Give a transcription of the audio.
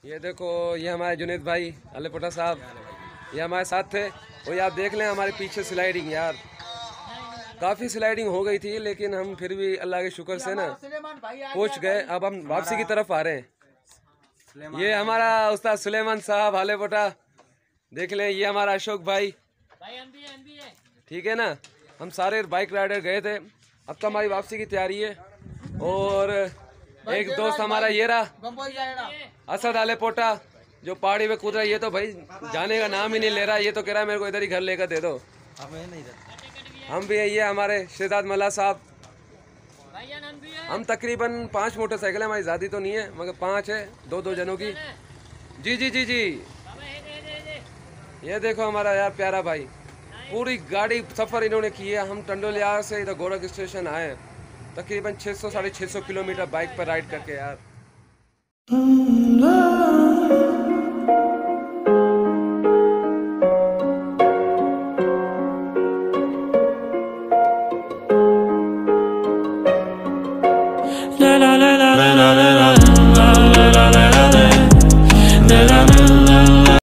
ये देखो, ये हमारे जुनेद भाई अलीपोटा साहब, ये हमारे साथ थे। और आप देख लें हमारे पीछे स्लाइडिंग, यार काफ़ी स्लाइडिंग हो गई थी, लेकिन हम फिर भी अल्लाह के शुक्र से ना पहुंच गए। अब हम वापसी की तरफ आ रहे हैं। ये हमारा उस्ताद सुलेमान साहब अलीपोटा, देख लें। ये हमारा अशोक भाई, ठीक है ना। हम सारे बाइक राइडर गए थे। अब तो हमारी वापसी की तैयारी है। और एक दोस्त हमारा ये रहा असद अलीपोटा, जो पहाड़ी पे कूद रहा है। ये तो भाई जाने का नाम ही नहीं ले रहा। ये तो कह रहा है मेरे को इधर ही घर लेकर दे दो। हम भी ये हमारे शहजाद मल्ला साहब, हम तकरीबन 5 मोटरसाइकिल है, हमारी ज़्यादा तो नहीं है मगर 5 है, दो जनों की। जी जी जी जी। ये देखो हमारा यार प्यारा भाई, पूरी गाड़ी सफ़र इन्होंने की है। हम टंडोलिया से इधर गोरख स्टेशन आए, तकरीबन 600 साढ़े 600 किलोमीटर बाइक पर राइड करके यार।